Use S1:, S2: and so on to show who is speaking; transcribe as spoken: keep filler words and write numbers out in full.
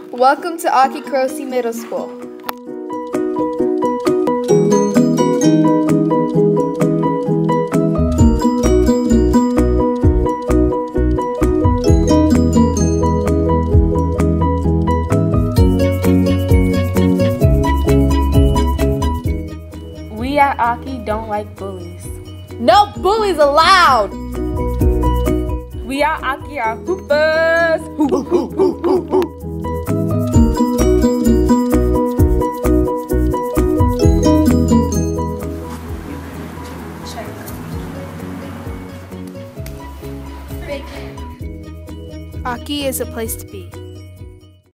S1: Welcome to Aki Kurose Middle School.
S2: We at Aki don't like bullies.
S1: No bullies allowed!
S2: We at Aki are hoopers. Hoop, hoop, hoop, hoop, hoop, hoop.
S1: Aki is a place to be.